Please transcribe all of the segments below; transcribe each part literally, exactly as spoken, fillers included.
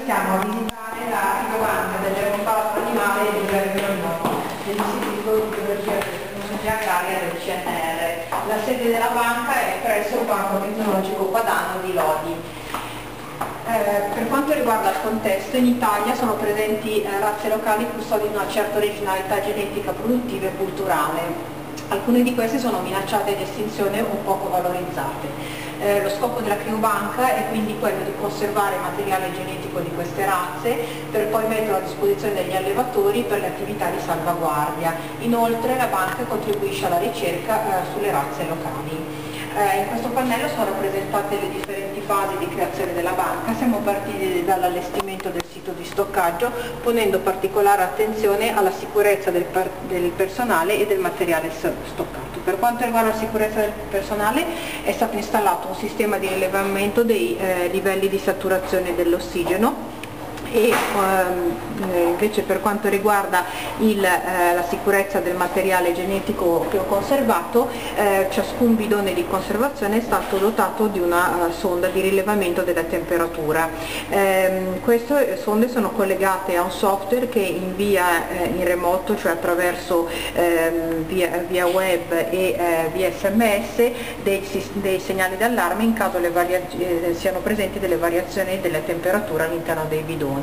stiamo a visitare la criobanca dell'erbopatto animale di Bergamo, dell'Istituto di Biologia e Tecnologia Agraria del C N R. La sede della banca è presso il Parco Tecnologico Padano di Lodi. Eh, per quanto riguarda il contesto, in Italia sono presenti eh, razze locali custodi di una certa originalità genetica, produttiva e culturale. Alcune di queste sono minacciate di estinzione o poco valorizzate. Eh, lo scopo della criobanca è quindi quello di conservare il materiale genetico di queste razze per poi metterlo a disposizione degli allevatori per le attività di salvaguardia. Inoltre la banca contribuisce alla ricerca eh, sulle razze locali. Eh, in questo pannello sono rappresentate le differenti fasi di creazione della banca. Siamo partiti dall'allestimento del sito di stoccaggio, ponendo particolare attenzione alla sicurezza del, per del personale e del materiale stoccato. Per quanto riguarda la sicurezza del personale, è stato installato un sistema di rilevamento dei eh, livelli di saturazione dell'ossigeno, e ehm, invece per quanto riguarda il, eh, la sicurezza del materiale genetico che ho conservato, eh, ciascun bidone di conservazione è stato dotato di una uh, sonda di rilevamento della temperatura. Eh, queste sonde sono collegate a un software che invia eh, in remoto, cioè attraverso eh, via, via web e eh, via sms, dei, dei segnali d'allarme in caso le eh, siano presenti delle variazioni della temperatura all'interno dei bidoni.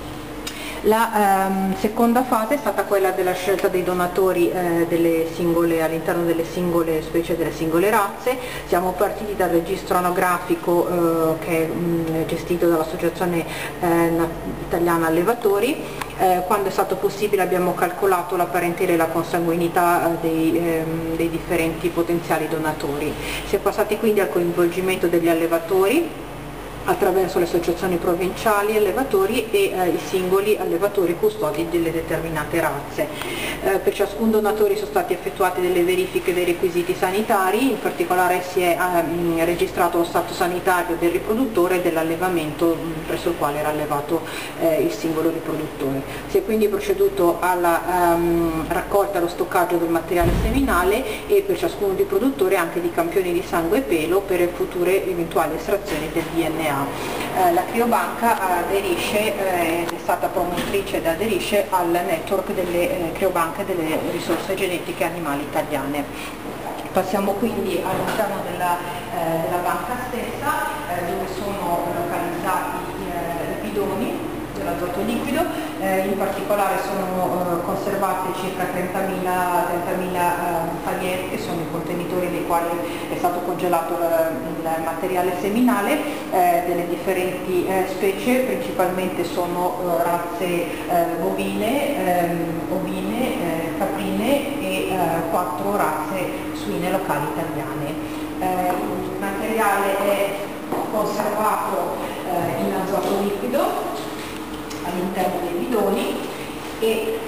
La ehm, seconda fase è stata quella della scelta dei donatori eh, all'interno delle singole specie, delle singole razze. Siamo partiti dal registro anografico eh, che è mh, gestito dall'Associazione eh, Italiana Allevatori. Eh, quando è stato possibile abbiamo calcolato la parentela e la consanguinità eh, dei, ehm, dei differenti potenziali donatori. Si è passati quindi al coinvolgimento degli allevatori attraverso le associazioni provinciali allevatori e eh, i singoli allevatori custodi delle determinate razze. Eh, per ciascun donatore sono stati effettuate delle verifiche dei requisiti sanitari, in particolare si è eh, registrato lo stato sanitario del riproduttore e dell'allevamento presso il quale era allevato eh, il singolo riproduttore. Si è quindi proceduto alla ehm, raccolta e allo stoccaggio del materiale seminale e per ciascun riproduttore anche di campioni di sangue e pelo per future eventuali estrazioni del D N A. Eh, la criobanca aderisce, eh, è stata promotrice ed aderisce al network delle eh, criobanche delle risorse genetiche animali italiane. Passiamo quindi all'interno della, eh, della banca stessa, eh, dove sono localizzati eh, i bidoni dell'azoto liquido, eh, in particolare sono eh, conservate circa trentamila eh, palier, che sono i contenitori nei quali è stato congelato il, il materiale seminale eh, delle differenti eh, specie, principalmente sono eh, razze eh, bovine, ehm, ovine, eh, caprine e eh, quattro razze suine locali italiane. Eh, il materiale è conservato eh, in azoto liquido all'interno dei bidoni e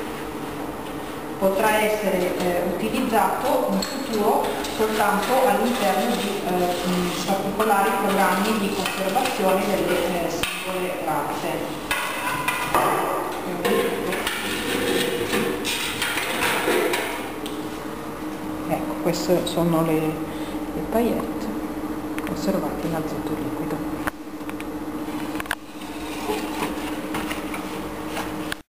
potrà essere eh, utilizzato in futuro soltanto all'interno di eh, particolari programmi di conservazione delle eh, singole razze. Ecco, queste sono le, le paillette conservate in azoto liquido.